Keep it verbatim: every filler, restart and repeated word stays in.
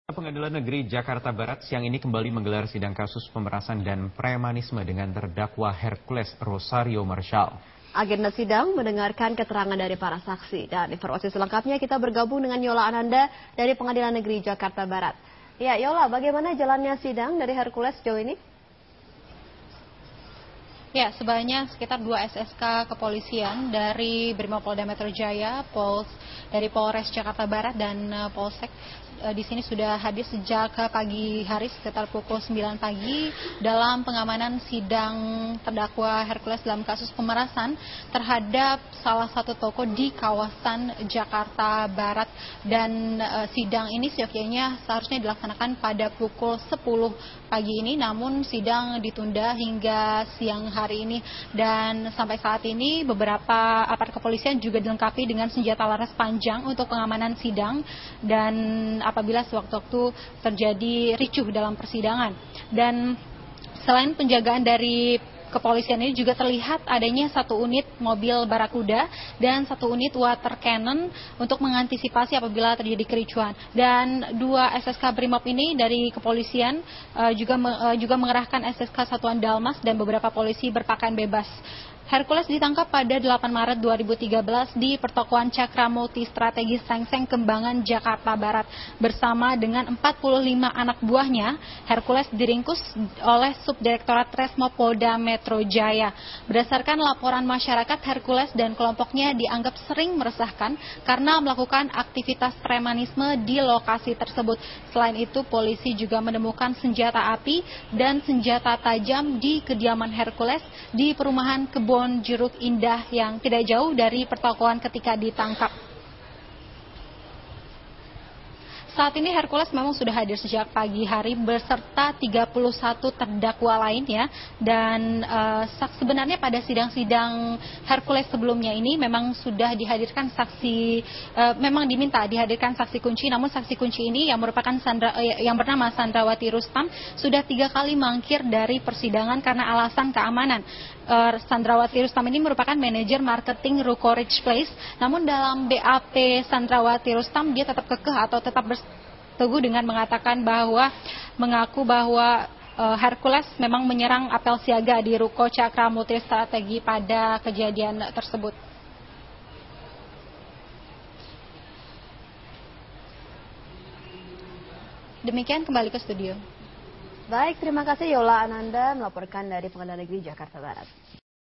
Pengadilan Negeri Jakarta Barat siang ini kembali menggelar sidang kasus pemerasan dan premanisme dengan terdakwa Hercules Rosario Marshall. Agenda sidang mendengarkan keterangan dari para saksi dan informasi selengkapnya kita bergabung dengan Yola Ananda dari Pengadilan Negeri Jakarta Barat. Ya, Yola, bagaimana jalannya sidang dari Hercules sejauh ini? Ya, sebanyak sekitar dua S S K kepolisian dari Brimopolda Metro Jaya, Pols dari Polres Jakarta Barat dan uh, Polsek uh, di sini sudah hadir sejak pagi hari sekitar pukul sembilan pagi dalam pengamanan sidang terdakwa Hercules dalam kasus pemerasan terhadap salah satu toko di kawasan Jakarta Barat, dan uh, sidang ini seyogyanya seharusnya dilaksanakan pada pukul sepuluh pagi ini, namun sidang ditunda hingga siang hari hari ini, dan sampai saat ini beberapa aparat kepolisian juga dilengkapi dengan senjata laras panjang untuk pengamanan sidang dan apabila sewaktu-waktu terjadi ricuh dalam persidangan. Dan selain penjagaan dari kepolisian ini juga terlihat adanya satu unit mobil Barakuda dan satu unit water cannon untuk mengantisipasi apabila terjadi kericuhan. Dan dua S S K Brimob ini dari kepolisian uh, juga uh, juga mengerahkan S S K Satuan Dalmas dan beberapa polisi berpakaian bebas. Hercules ditangkap pada delapan Maret dua ribu tiga belas di pertokoan Cakra Multi Strategi Sengseng Kembangan, Jakarta Barat. Bersama dengan empat puluh lima anak buahnya, Hercules diringkus oleh Subdirektorat Resmo Polda Metro Jaya. Berdasarkan laporan masyarakat, Hercules dan kelompoknya dianggap sering meresahkan karena melakukan aktivitas premanisme di lokasi tersebut. Selain itu, polisi juga menemukan senjata api dan senjata tajam di kediaman Hercules di perumahan Kebon Jeruk Indah yang tidak jauh dari pertokoan ketika ditangkap. Saat ini Hercules memang sudah hadir sejak pagi hari beserta tiga puluh satu terdakwa lainnya, dan uh, sebenarnya pada sidang-sidang Hercules sebelumnya ini memang sudah dihadirkan saksi, uh, memang diminta dihadirkan saksi kunci, namun saksi kunci ini yang merupakan Sandra, uh, yang bernama Sandrawati Rustam sudah tiga kali mangkir dari persidangan karena alasan keamanan. Uh, Sandrawati Rustam ini merupakan manajer marketing Ruko Rich Place, namun dalam B A P Sandrawati Rustam dia tetap kekeh atau tetap berteguh dengan mengatakan bahwa mengaku bahwa uh, Hercules memang menyerang apel siaga di Ruko Cakra Multi Strategi pada kejadian tersebut. Demikian, kembali ke studio. Baik, terima kasih Yola Ananda melaporkan dari Pengadilan Negeri Jakarta Barat.